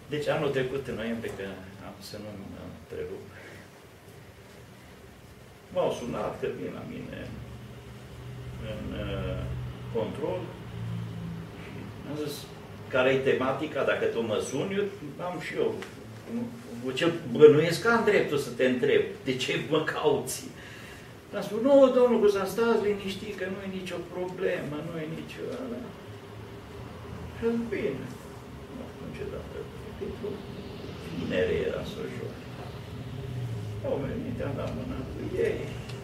Deci anul trecut, în noiembrie, că am să nu mă întrerup, m-au sunat că vin la mine în control și am zis, care-i tematica, dacă tu mă suni, eu am și eu. Ce bănuiesc că am dreptul să te întreb, de ce mă cauți? Am spus, nu, domnul Cuzan, stați liniștit, că nu e nicio problemă, nu e nicio... Și am zis, bine. Nu știu niciodată. Pentru vinere era să o joc. Au venit, am dat mâna cu ei.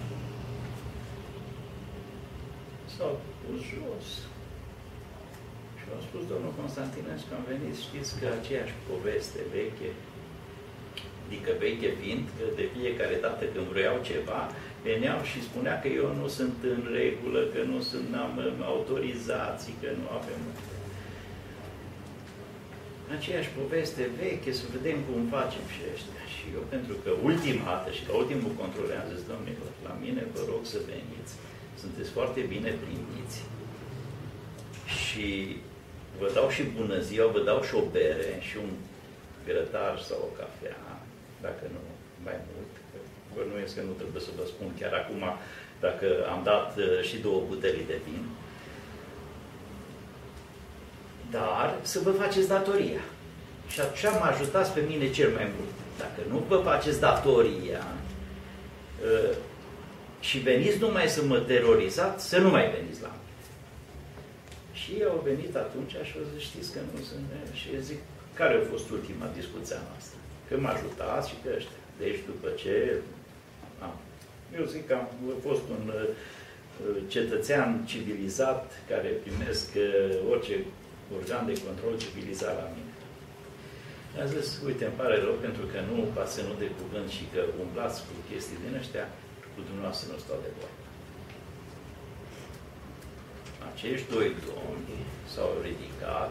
S-au pus jos. Și au spus, domnul Constantinescu, am venit, știți că aceeași poveste veche, adică veche fiind, că de fiecare dată când vreau ceva, veneau și spunea că eu nu sunt în regulă, că nu sunt, n-am autorizații, că nu avem... Aceeași poveste veche, să vedem cum facem și ăștia. Și eu, pentru că ultima dată și la ultimul control am zis, domnilor, la mine vă rog să veniți, sunteți foarte bine primiți și vă dau și bună ziua, vă dau și o bere și un grătar sau o cafea, dacă nu mai mult. Bănuiesc că nu trebuie să vă spun chiar acum, dacă am dat și 2 buteli de vin. Dar să vă faceți datoria. Și așa mă ajutați pe mine cel mai mult. Dacă nu vă faceți datoria și veniți numai să mă terorizați, să nu mai veniți la mine. Și ei au venit atunci și au zis, știți că nu sunt... Și eu zic, care a fost ultima discuția noastră? Că mă ajutați și că ăștia. Deci după ce... Eu zic că am fost un cetățean civilizat care primesc orice organ de control civilizat la mine. I-am zis, uite, îmi pare rău pentru că nu pasă nu de cuvânt și că umblați cu chestii din ăștia, cu dumneavoastră nu stau de vorbă. Acești 2 domni s-au ridicat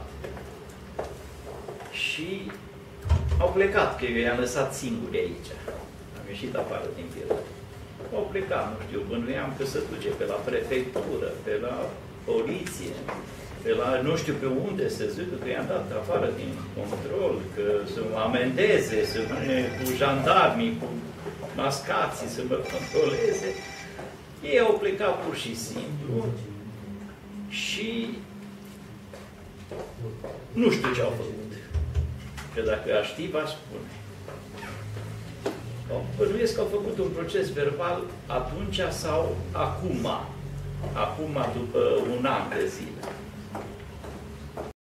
și au plecat, că eu i-am lăsat singuri aici. Am ieșit afară din firmă. Au plecat, nu știu, bănuiam că se duce pe la prefectură, pe la poliție, pe la nu știu pe unde se zică că i-am dat afară din control, că să mă amendeze, să vină cu jandarmii, cu mascații, să mă controleze. Ei au plecat pur și simplu și nu știu ce au făcut. Că dacă aș ști, v-aș spune. Bănuiesc că au făcut un proces verbal atunci sau acum. Acum, după un an de zile.